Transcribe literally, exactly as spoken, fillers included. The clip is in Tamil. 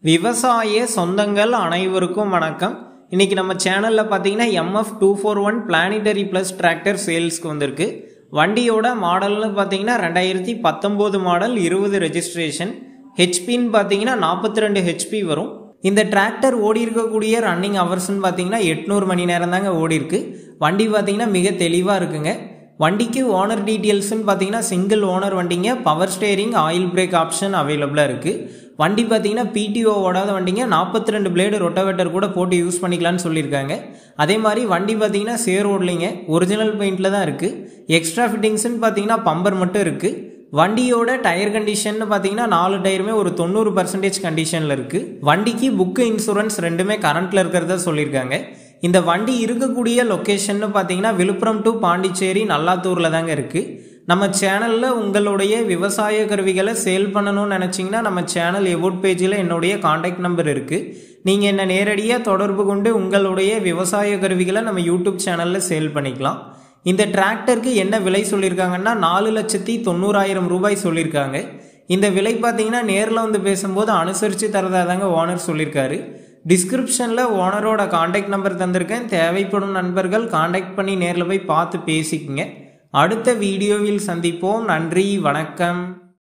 விவசாய சொந்தங்கள் அனைவருக்கும் வணக்கம். இன்னைக்கு நம்ம சேனல்ல பாத்தீங்கன்னா M F two four one planetary plus tractor சேல்ஸ்க்கு வந்திருக்கு. வண்டியோட மாடல்னு பாத்தீங்கன்னா ரெண்டாயிரத்தி பத்தொன்பது மாடல், இருபது ரெஜிஸ்ட்ரேஷன். ஹெச்பின்னு பாத்தீங்கன்னா நாற்பத்தி ரெண்டு ஹெச்பி வரும். இந்த டிராக்டர் ஓடி இருக்கக்கூடிய ரன்னிங் ஹவர்ஸ்ன்னு பாத்தீங்கன்னா எட்நூறு மணி நேரம் தாங்க ஓடி இருக்கு. வண்டி பாத்தீங்கன்னா மிக தெளிவா இருக்குங்க. வண்டிக்கு ஓனர் டீட்டெயில்ஸ்ன்னு பார்த்தீங்கன்னா சிங்கிள் ஓனர் வண்டிங்க, power steering, oil brake option அவைலபிளாக இருக்குது. வண்டி பார்த்தீங்கன்னா பிடிஓ ஓடாத வண்டிங்க, நாற்பத்தி ரெண்டு பிளேடு ரொட்டவேட்டர் கூட போட்டு யூஸ் பண்ணிக்கலான்னு சொல்லியிருக்காங்க. அதே மாதிரி வண்டி பார்த்தீங்கன்னா சேர் ஓடலிங்க, ஒரிஜினல் பெயிண்டில் தான் இருக்குது. எக்ஸ்ட்ரா ஃபிட்டிங்ஸ்ன்னு பார்த்தீங்கன்னா பம்பர் மட்டும் இருக்குது. வண்டியோட டயர் கண்டிஷன் பார்த்தீங்கன்னா நாலு டயருமே ஒரு தொண்ணூறு பர்சன்டேஜ் கண்டிஷனில் இருக்குது. வண்டிக்கு புக்கு இன்சூரன்ஸ் ரெண்டுமே கரண்ட்டில் இருக்கிறதா சொல்லியிருக்காங்க. இந்த வண்டி இருக்கக்கூடிய லொக்கேஷன் பார்த்தீங்கன்னா விழுப்புரம் டு பாண்டிச்சேரி நல்லாத்தூரில் தாங்க இருக்குது. நம்ம சேனலில் உங்களுடைய விவசாய கருவிகளை சேல் பண்ணணும்னு நினச்சிங்கன்னா நம்ம சேனல் எபோட் பேஜில் என்னுடைய காண்டாக்ட் நம்பர் இருக்குது. நீங்கள் என்னை நேரடியாக தொடர்பு கொண்டு உங்களுடைய விவசாய கருவிகளை நம்ம யூடியூப் சேனலில் சேல் பண்ணிக்கலாம். இந்த டிராக்டருக்கு என்ன விலை சொல்லியிருக்காங்கன்னா நாலு லட்சத்தி தொண்ணூறாயிரம் ரூபாய் சொல்லியிருக்காங்க. இந்த விலை பார்த்தீங்கன்னா நேரில் வந்து பேசும்போது அனுசரித்து தரதா தாங்க ஓனர் சொல்லியிருக்காரு. டிஸ்கிரிப்ஷனில் ஓனரோட காண்டாக்ட் நம்பர் தந்திருக்கேன். தேவைப்படும் நண்பர்கள் காண்டாக்ட் பண்ணி நேரில் போய் பார்த்து பேசிக்கங்க. அடுத்த வீடியோவில் சந்திப்போம். நன்றி, வணக்கம்.